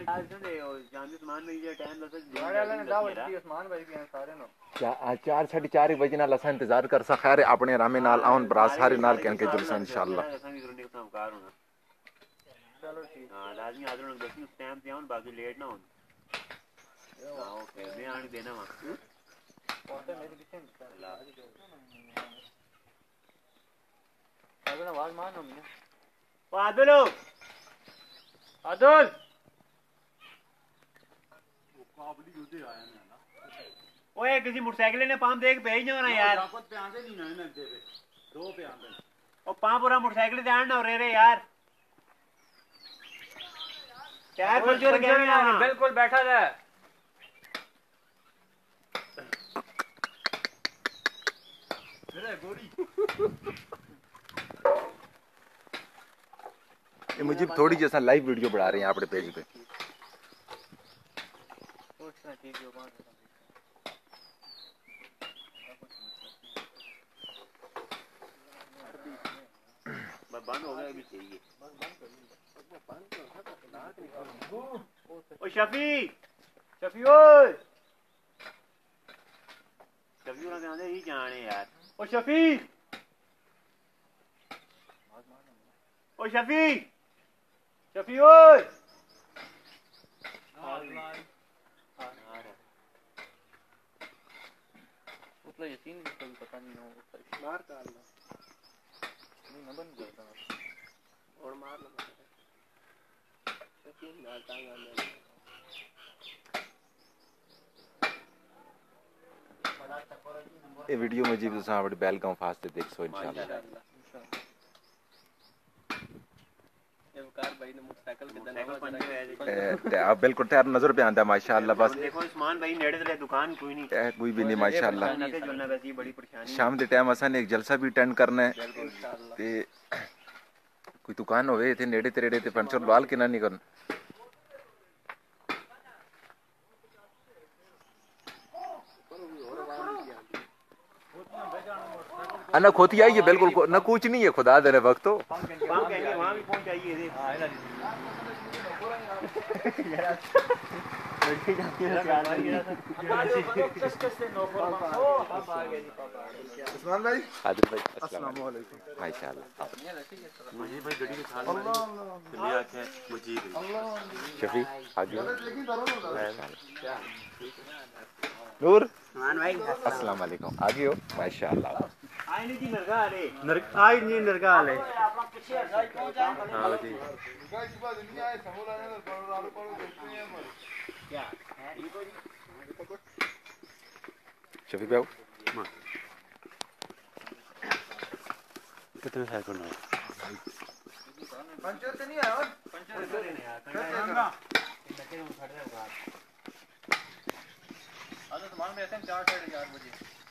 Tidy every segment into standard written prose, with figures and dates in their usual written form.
चार साढ़े 4 बजे नाल असा इंतजार कर सा खैर अपने रामे नाल आउन बरा सारे नाल कह के जुलसा इंशाल्लाह। चलो ठीक हां लाजमी हाजिर होने दस उस टाइम पे आउन बाकी लेट ना हो। हां ओके मैं आने देना वहां और मेरी पीछे अल्लाह आवाज मारना मैं आदिल आदिल काबली उधर आया ना ओए किसी मोटरसाइकिल ने पंप देख भेज दो ना यार पे आंदे नहीं ना दे दो पे आंदे ओ पंप पूरा मोटरसाइकिल ध्यान ना रे रे यार टायर पंचर गया बिल्कुल बैठा है मेरा गोरी ये मुझे थोड़ी जैसा लाइव वीडियो बढ़ा रहे हैं अपने पेज पे बंद हो गया अभी चाहिए ओ शफी शफी ओए शफी वाला कहते ही जाने यार ओ शफी शफी ओए उतना यकीन कभी पता नहीं हो मार डालना नहीं न बंद करता और मार लो यकीन डालता है ये वीडियो मुझे भी सामने बेलगांव फास्ट देख सो इंशाल्लाह आप बिल्कुल तैयार नजर पे आंदा माशाल्लाह बस देखो उस्मान भाई नेड़े ते दुकान कोई नहीं कोई भी नहीं माशाल्लाह शाम के टाइम असा ने एक जलसा भी अटेंड करना है ते कोई दुकान होवे इथे नेड़े तेड़े ते पंचर लवाल के ना नहीं करन ना खोती आई है बिल्कुल न कुछ नहीं है खुदा देने वक्त तो वहां भी पहुंचाइए उस्मान भाई आदिल भाई अस्सलाम वालेकुम माशाल्लाह मुझे भाई गड्डी के साथ चलिए आके मुझे शफी आगे नूर भाई अस्सलाम वालेकुम आगे हो माशाल्लाह आई नहीं जी नरगा ले आई नहीं नरगा ले हां जी गाइस बाद नहीं आए समोला ने आलू पड़ो देखते हैं क्या है ये कोई शफी भाई कितने है करना पंचर तो नहीं आया पंचर नहीं आया कंगा लगे हम खड़े हो बाहर आज तो मान में ऐसे 4:30 बजे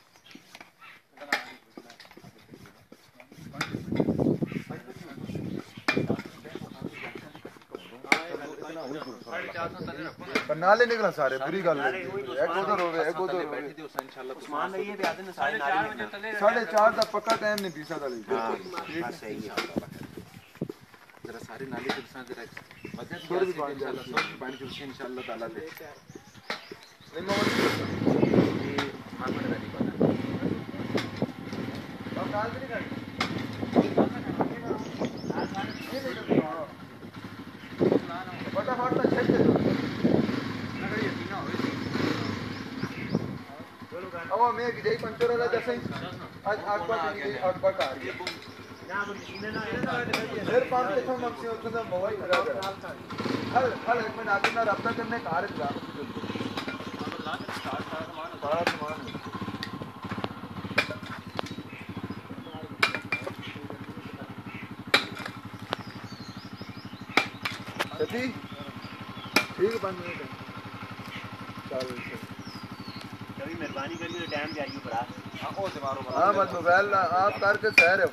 नाले निकला सारे बुरी गल एक उधर होवे एक उधर होवे उस्मान भाई ये भी आते ना 4:30 बजे तले 4:30 दा पक्का टाइम नहीं पीसा दा हां सही है जरा सारे नाले के साथ जरा मदद थोड़ी भी पानी जो इंशाल्लाह ताला दे नहीं मोहम्मद मार नहीं पता और काल भी नहीं कर फटाफट तो छेद दे दो अब मैं जय पंचर वाला जैसे आज आगबा का आ गया फिर पंप देखो मक्सी होता था मोबाइल खराब है हल हल एक मिनट आगे ना रब्ता करने कार जा बड़ा सामान सती ठीक बंद मिनट चल कभी मेहरबानी करके तो टाइम जाइए बड़ा हां मारो हां मत मोबाइल आप करके सह रहे हो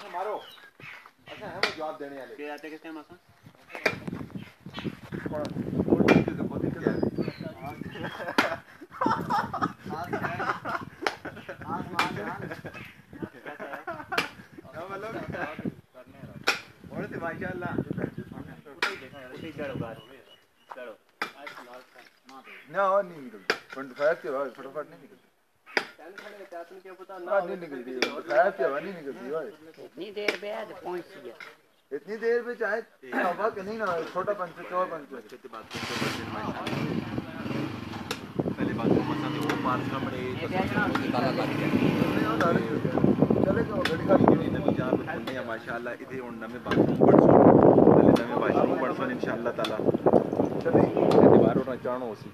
मारो अच्छा है वो जवाब देने वाले के आते किस टाइम आसा माशाल्लाह ना और नहीं निकलती 25 के बाद फटाफट नहीं निकलती नहीं निकलती 25 के बाद नहीं निकलती भाई इतनी देर बाद पहुंच गया इतनी देर में चाहे हवा के नहीं ना छोटा पंच चौड़ा पंच पहले बात को मसा में वो पार सामने ताला लग गया चले तो घड़ी खाली ये नवी जहां पे खुलने हैं माशाल्लाह इथे उन नवे बाथरूम पड़सो पहले नवे बाथरूम पड़सो इंशाल्लाह ताला चले दीवार और चाणो होसी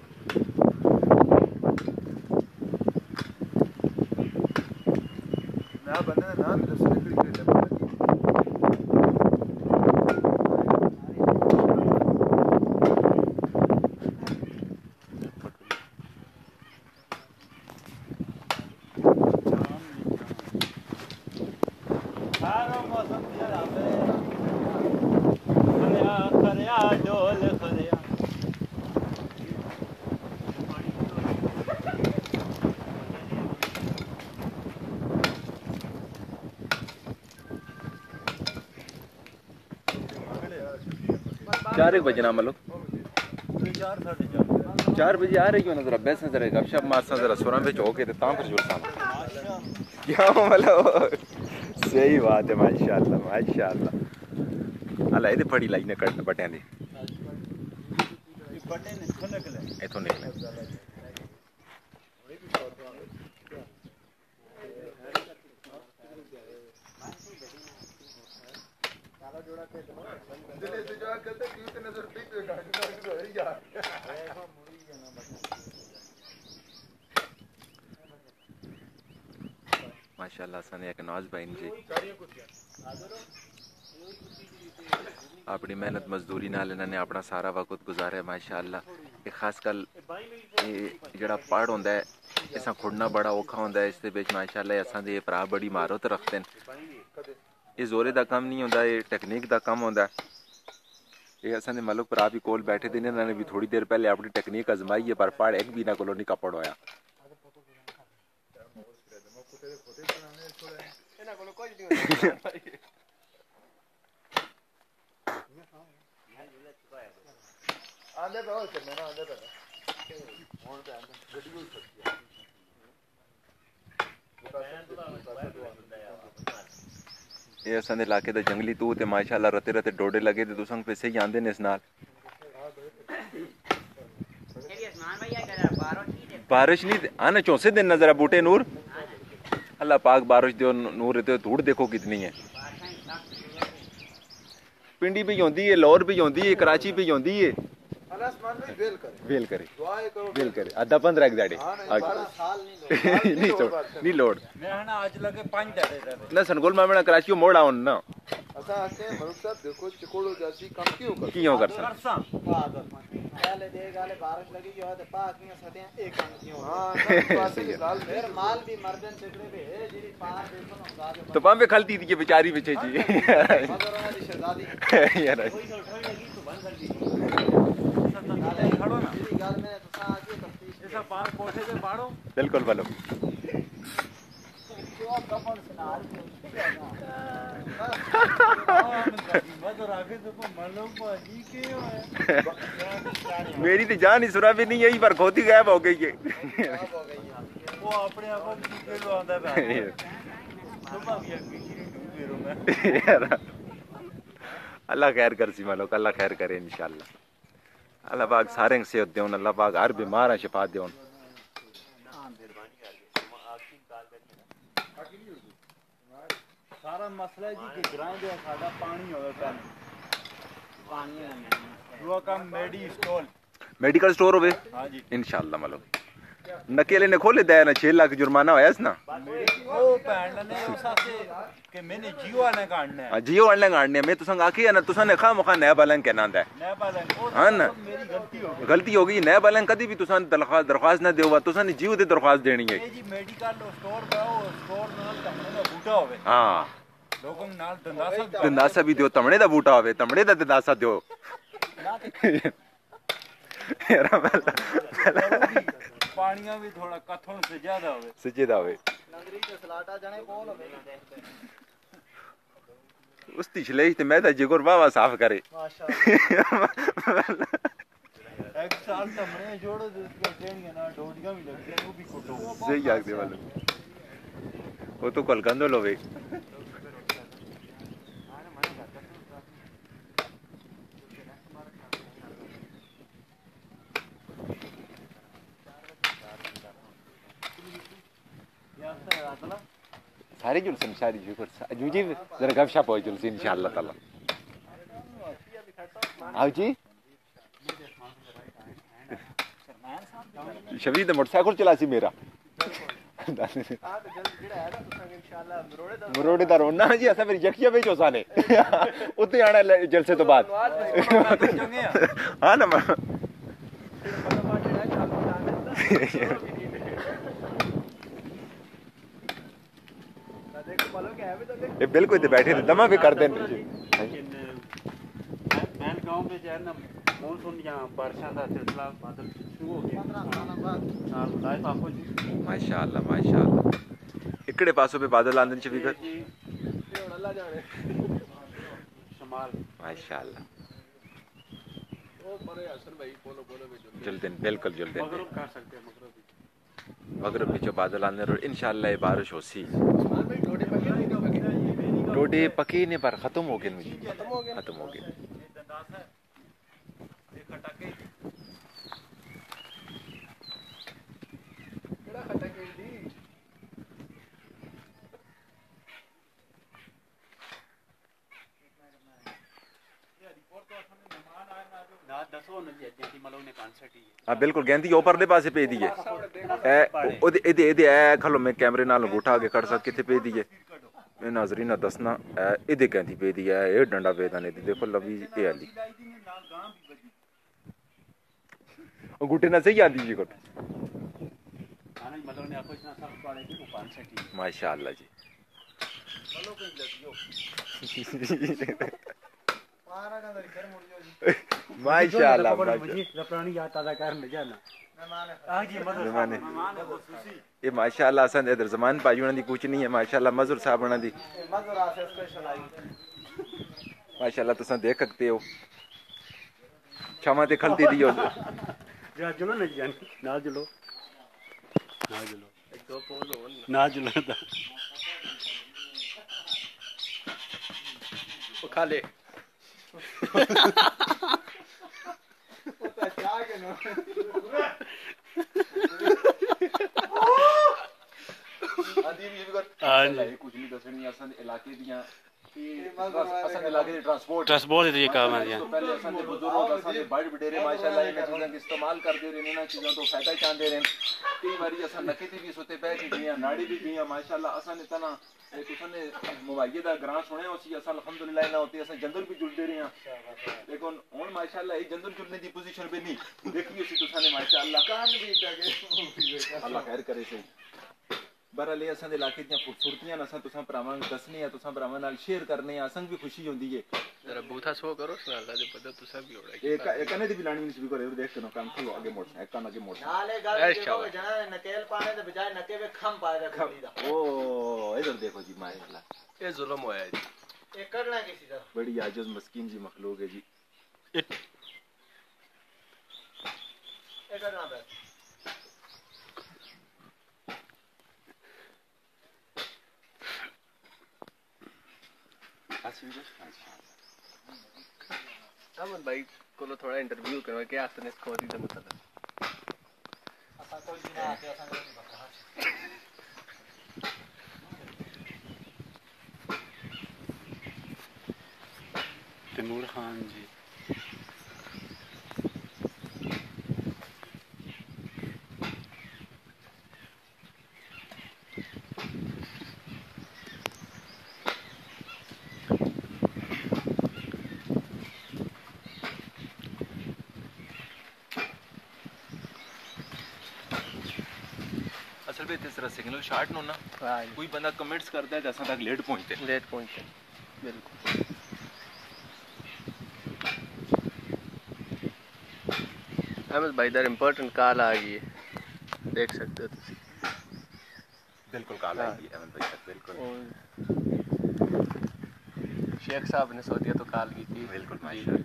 ना बंदे ना नाम तो लकड़ी के डब्बे चार एक बजे ना मतलब 4 बजे आ रही हो ना जरा बैठना जरा गपशप मारना जरा सुरा पे चौके ते तां फिर जुलसा क्या मतलब सही बात है माशाल्लाह माशाल्लाह अल्लाह इधर पड़ी लाइन कटने बटियां दी बटे ने थो निकले इथों निकले दिले से जो कहते क्यों ते नजर टिक गाड़ी तो है यार माशाल्लाह सने एक नवाज भाई जी अपनी मेहनत मजदूरी नाल इन्होंने अपना सारा वक्त गुजारे माशाल्लाह ये खासकर जेड़ा पहाड़ होंदा है इसा खुड़ना बड़ा औखा होंदा है इसदे विच माशाल्लाह असां दे भरा बड़ी महारत रखते हैं ये जोरे दा काम नहीं होंदा ये टेक्निक दा काम होंदा ये असां दे मलक भरा भी कोल बैठे थे इन्होंने भी थोड़ी देर पहले अपनी टेक्निक आजमाई है पर पहाड़ एक भी ना कोलो नहीं कपड़ होया आंदे पे हो चलना ना आंदे पे फोन पे आंदे गड्डी को सकती है ये असां दे इलाके दा जंगली तू ते माशाल्लाह रते रते डोडे लगे ते तुसां पैसे ही आंदे ने इस नाल बारिश नहीं आना 64 दिन नजर बूटे नूर अल्लाह पाक बारिश दो नूर ते धूड़ देखो कितनी है पिंडी भी होंदी है लाहौर भी होंदी है कराची भी होंदी है वेल करे आधा 15 एक दाड़े नहीं लोड मैं ना आज लगे 5 दाड़े ना सनगोल मामला कराची मोड़ आउन ना असा आके मरुख साहब देखो चिकोड़ो जैसी कम क्यों कर सा पहले दे गाले बारिश लगी जो है तो पाकियां सटे एक काम क्यों हां पासे के साल फिर माल भी मर्दन चकड़े पे है जेडी पार देखो ना गाले तो पांबे खलती थी बेचारी पीछे जी मगर वाली शहजादी यार कोई उठाई लगी तो बंद कर दी खड़ो ना मेरी गाल में तो आके तफ्तीश ऐसा पार कोठे पे बाड़ो बिल्कुल बोलो क्यों कपड़ सुनार मगर आगे तो मालूम बाजी के है मेरी तो जान ही सुरा भी नहीं आई पर खोती गायब हो गई है वो अपने आप के लो आंदा है सुबह भी फिरो में अल्लाह खैर कर सी मालो अल्लाह खैर करे इंशाल्लाह अल्लाह पाक सारे सेहत देवन अल्लाह पाक हर बीमार शिफा देवन सारा मसला जी कि ग्रां दे साडा पानी होवे पहले पानी वो काम मेडिकल स्टोर होवे हां जी इंशाल्लाह मालो नकेले ने खोले दया ना 6 लाख जुर्माना होया ना ओ पैंड ने उसासे कि मैंने जियो वाले काटना है जियो वाले काटने मैं तुसा आखी है ना तुसा ने खा मखा नया बालन कहना है नया बालन हां ना मेरी गलती हो गई नया बालन कदी भी तुसा दरख्वास्त ना देवा तुसा ने जियो दे दरख्वास्त देनी है जी मेडिकल स्टोर पे स्टोर नाल कमने में बूटा होवे हां लोगों नाल दंदासा दंदासा भी दियो तमड़े दा बूटा होवे तमड़े दा दंदासा दियो पानिया भी थोड़ा कथों से ज्यादा होवे सच्चे दा होवे नगरी के सलाटा जाने कौन होवे उसती छलेज ते मैं ता जिगर वावा साफ करे माशाल्लाह एक साल तमने जोड़ो जिसको टेनियां ना डोडियां भी लगती हैं वो भी कुटो सही आखदे वाले वो तो कल गंदो लोवे सारे जुलसन सारी जुगर जूजी जरा गपशप हो जुलसी इंशाअल्लाह ताला आओ जी शबीर दा मोटरसाइकिल चलासी मेरा मरोड़े दा रोना जी असा मेरी जखिया बेच ओसाने उत्ते आना जलसे तो बाद हां ना ये बिल्कुल इधर बैठे थे दमा भी कर देन मैं गांव में जो है ना मॉनसून यहाँ बारिशों का सिलसिला बादल शुरू हो गया 15 साल आपको माशाअल्लाह माशाअल्लाह इकड़े पासों पे बादल आंदे ने शफीक अल्लाह जाने शमाल माशाअल्लाह ओ बड़े हसन भाई बोलो जुलदिन बिल्कुल जुलदिन मगरब कर सकते हैं मगरब भी जो बादल आने और इंशाअल्लाह ये बारिश होसी डोडे पके ने पर खत्म हो गए मुझे खत्म हो गए हाँ बिल्कुल गैंदी ऊपर पासे पे दिए खलो मैं कैमरे नाल अंगूठा आगे कर सक किथे पे दिए मैं नाजरीन दसना इधे गैंदी पे दी है ये डंडा पे दाने दी देखो लवी ये आली अंगूठे ना सही आंदी जी कोट माशाअल्लाह जी माशाअल्लाह पुरानी याद ताजा करने जाना ये माशाअल्लाह असन इधर जमान पाजुना दी कुछ नहीं है माशाअल्लाह मजूर साहब बना दी माशाअल्लाह तुसा देख सकते हो क्षमा ते खलती दियो जरा जुलो ना जान ना जुलो एक दो पोज हो ना जुलो दा वो खा ले कुछ नहीं दसनी असन इलाके दियां असन इलाके दी ट्रांसपोर्ट ये काम है पहले असन दे बुजुर्ग असन दे बड़ बडेरे माशाअल्लाह इन चीजां के इस्तेमाल करदे रहे ना चीजां तो फायदा चाहते रहे कई बारी असन नके ते भी सोते बैठ गए नाड़ी भी गई माशाअल्लाह असन इतना तुसन ने मुबाइये दा ग्रां सुने उसी असन अल्हम्दुलिल्लाह ना होती असन जंदर भी जुड़दे रहे लेकिन हुन माशाअल्लाह ये जंदर जुड़ने दी पोजीशन पे नहीं देखिए उसी तुसन ने माशाअल्लाह कान भी जागे अल्लाह खैर करे सही बहरहाल असां दे इलाके दियां खूबसूरतियां असां तुसां भरावां नूं दसने आ तुसां भरावां नाल शेयर करने आ असां भी खुशी होंदी है जरा बूथा सो करो अल्लाह दे पता तुसा भी होड़ा एक कने दी भी लानी नहीं भी करे देख के नो काम खोलो आगे मोड़ एक कान आगे मोड़ नाले गल देखो जना नकेल पाने दे बजाय नके पे खम पाए रखा दा ओ इधर देखो जी माशाअल्लाह ये जुल्म होया जी ये करना किसी तरह बड़ी आजिज मस्कीन जी मखलूक है जी ये करना बस अमन भाई को थोड़ा इंटरव्यू करो क्या आपने इसको दी मतलब असा कोई बिना आके असा नहीं बता तैमूर खान जी असल में इस तरह सिग्नल शॉट नो ना कोई बंदा कमेंट्स करता है तो असां तक लेट पहुंचते बिल्कुल। अहमद भाई इधर इंपॉर्टेंट कॉल आ गई है, देख सकते हो तुम। बिल्कुल कॉल आएगी अहमद भाई तक, बिल्कुल। शेख साहब ने सोचिया तो कॉल की थी। बिल्कुल माशाल्लाह।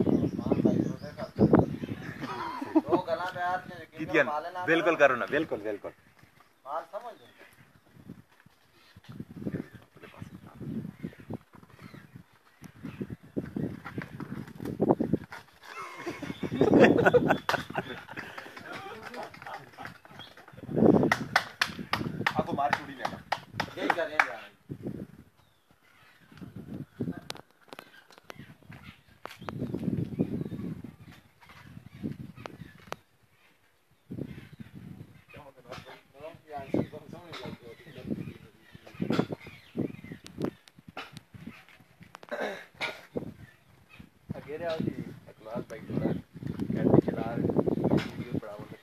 बिल्कुल करो ना, बिल्कुल बिल्कुल। आपको मार चूड़ी लेना यही करेंगे। अकेले आओ जी, अकमाल भाई थोड़ा कैसे चला रहे वीडियो पड़ा हुआ।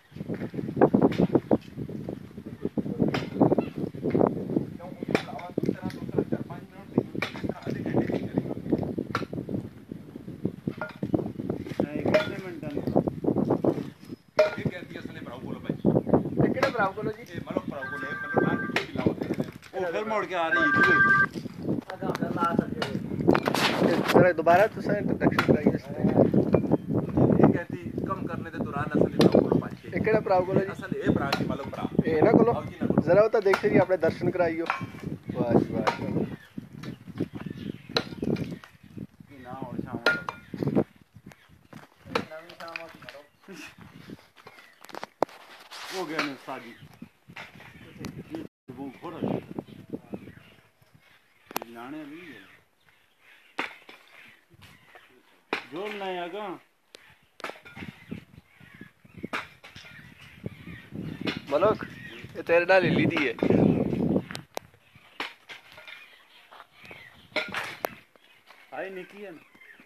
मोड़ के आ रही है दोबारा तो सर इंट्रोडक्शन कराइए। ये कहती कम करने दे दौरान असल में बोलो पाछे एकड़ा भरा बोलो जी, असल ए भरा की मालूम भरा ए ना कोलो जरा होता देखिए जी, अपने दर्शन कराइयो। वाह जी वाह। ना और शाम हो गया ना साजी वो घोड़ा लाने नहीं है जोड़ना है आगा मलोक ये तेरे नाल ली दी है। हाय निकी है ना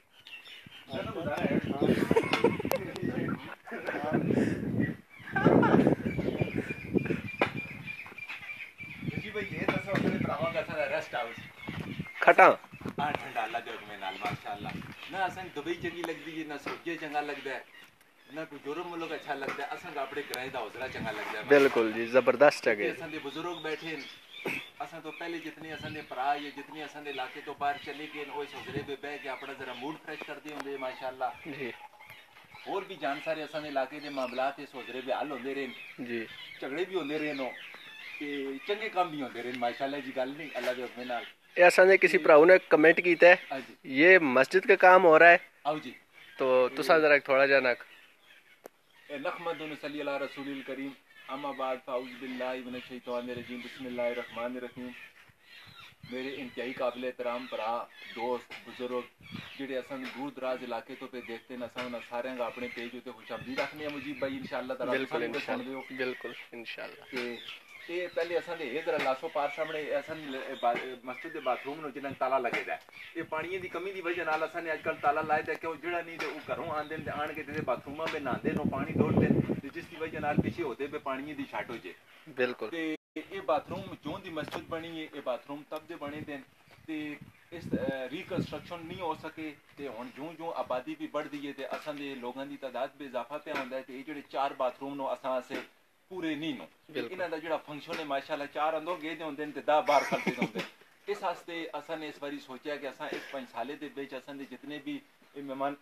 भाई ये दसो अपने भरावां का सारा रेस्ट हाउस खटा ठंडा लगे में नाल माशाल्लाह ना असन दुबई चंगी लगदी है ना सोचे चंगा लगदा है ना कोई यूरोप मुल्क अच्छा लगदा है असन अपने किराए दा हौसला चंगा लगदा है। बिल्कुल जी जबरदस्त है। असन दे बुजुर्ग बैठे असन तो पहले जितने असन दे भरा या जितने असन दे इलाके तो बाहर चले गए ओए सोजरे पे बैठ के अपना जरा मूड फ्रेश करदे होंदे माशाल्लाह जी। और भी जान सारे असन दे इलाके दे मामलात ते सोजरे पे हल होंदे रहन जी, झगड़े भी होंदे रहन ते चंगे काम भी होंदे रहन माशाल्लाह जी गल नहीं अल्लाह दे हुक्म नाल। ऐसा ने किसी भराऊ ने कमेंट किया है ये मस्जिद का काम हो रहा है आओ जी तो तुसा जरा थोड़ा जानक नहमदुन सल्ली अला रसूलिल करीम अम्मा बाद फाउज बिल्लाहि मिनश शैतानिर रजीम बिस्मिल्लाहिर रहमानिर रहीम। मेरे इंतहाई काबिल एहतराम भरा दोस्त बुजुर्ग जेडे असन दूर दराज इलाके तो पे देखते न असन सारे अपने पेज उते खुशामदीद रखने मुजीब भाई इंशाअल्लाह ताला बिल्कुल इंशाअल्लाह। ये पहले असन दे इधर लासो पार सामने असन मस्जिद दे बाथरूम नो जिन्ना ताला लगेदा है ये पानी दी कमी दी वजह नाल असन आजकल ताला लाए दा क्यों जेड़ा नहीं ते ओ घरों आंदे ने आन के ते बाथरूमां में नहांदे नो पानी डोलदे ते जिसकी वजह नाल पीछे होते पे पानी दी शार्ट हो जे। बिल्कुल ते ये बाथरूम जो दी मस्जिद बनी है ये बाथरूम तब दे बने दे ते इस रिकंस्ट्रक्शन नहीं हो सके ते हुन जो आबादी भी बढ़ दी है ते असन दे लोगां दी तादाद में इजाफा पे होंदा है ते ये जेड़े 4 बाथरूम नो असां से पूरे नहीं नो इन्हां दा जेड़ा फंक्शन है माशाल्लाह 4 अंदर गए दे होंदे ने ते 10 बाहर खलते होंदे इस वास्ते असन ने इस बारी सोचा कि असां इस 5 साले दे विच असन दे जितने भी मेहमान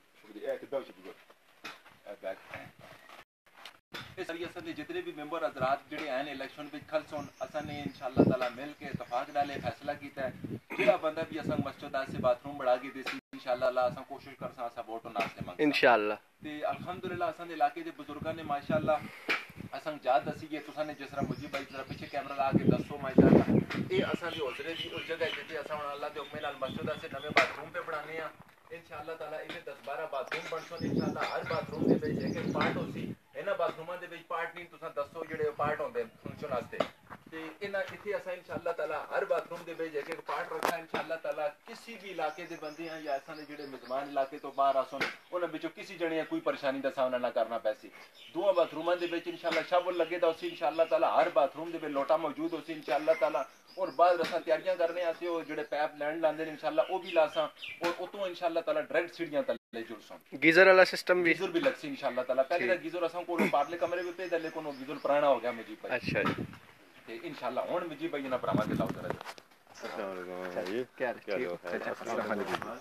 इस सारी असन दे जितने भी मेंबर हजरात जेड़े आए ने इलेक्शन विच खलसोन असन ने इंशाअल्लाह ताला मिल के इत्तेफाक नाल फैसला कीता है जेड़ा बंदा भी असन मस्जिद से बाथरूम बढ़ा के देसी इंशाअल्लाह असन कोशिश करसा असन वोट नाल से इंशाअल्लाह ते अल्हम्दुलिल्लाह असन दे इलाके दे बुजुर्गां ने माशाअल्लाह असन जात दसी है तुसा ने जिस तरह मुझे भाई जरा पीछे कैमरा ला के दसो माशाअल्लाह ये असन दी हौसले दी उस जगह जिथे असन अल्लाह दे हुक्म नाल मस्जिद से नवे बाथरूम पे बनाने आ इंशाअल्लाह ताला इथे 10-12 बाथरूम बनसो इंशाअल्लाह हर बाथरूम दे विच एक पार्ट होसी इना बाथरूमां दे विच पार्ट नहीं तुसा दसो जेड़े पार्ट होंदे फंक्शन वास्ते ਤੇ ਇਹਨਾਂ ਇੱਥੇ ਅਸਾਂ ਇਨਸ਼ਾਅੱਲਾ ਤਾਲਾ ਹਰ ਬਾਥਰੂਮ ਦੇ ਵਿੱਚ ਇੱਕ ਪਾਰਟ ਰੱਖਾ ਇਨਸ਼ਾਅੱਲਾ ਤਾਲਾ ਕਿਸੇ ਵੀ ਇਲਾਕੇ ਦੇ ਬੰਦੇ ਆ ਜਾਂ ਅਸਾਂ ਦੇ ਜਿਹੜੇ ਮੇਜ਼ਬਾਨ ਇਲਾਕੇ ਤੋਂ ਬਾਹਰ ਆਸਨ ਉਹਨਾਂ ਵਿੱਚੋਂ ਕਿਸੇ ਜਣੇ ਕੋਈ ਪਰੇਸ਼ਾਨੀ ਦਾ ਸਾਹਮਣਾ ਨਾ ਕਰਨਾ ਪੈਸੀ ਦੋਵਾਂ ਬਾਥਰੂਮਾਂ ਦੇ ਵਿੱਚ ਇਨਸ਼ਾਅੱਲਾ ਸ਼ਾਬਲ ਲੱਗੇ ਦਾ ਉਸੇ ਇਨਸ਼ਾਅੱਲਾ ਤਾਲਾ ਹਰ ਬਾਥਰੂਮ ਦੇ ਵਿੱਚ ਲੋਟਾ ਮੌਜੂਦ ਉਸੇ ਇਨਸ਼ਾਅੱਲਾ ਤਾਲਾ और बाद असां तैयारियां करने आते हो जेडे पैप लैंड लांदे ने इंशाल्लाह वो भी लासां और उतों इंशाल्लाह ताला डायरेक्ट सीढ़ियां तले जुड़सां गीजर वाला सिस्टम भी गीजर भी लगसी इंशाल्लाह ताला पहले दा गीजर असां को पार्ले कमरे में पे दे लेकिन वो गीजर पुराना हो गया मुझे भाई अच्छा जी ते इंशाल्लाह हुन मुझे भाई ना भरावां के लाओ करा अस्सलाम वालेकुम ये क्या अस्सलाम वालेकुम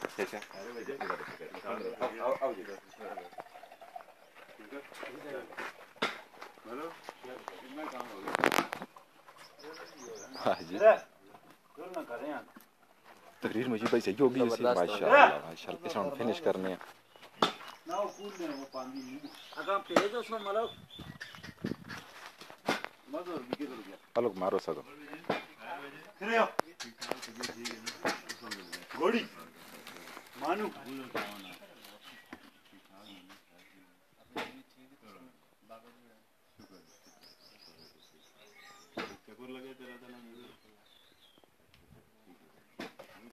आओ जी हेलो मैं काम हो गया हां जी ना कर रहे हैं तकरीर मुझे भाई सही होगी इसी माशाल्लाह इसे हम फिनिश करने हैं ना वो कूद में वो पानी नहीं अगर पेज उसमें मतलब मजदूर भी किधर गया अलग मारो सको फिर आओ घोड़ी मानू लगे तेरा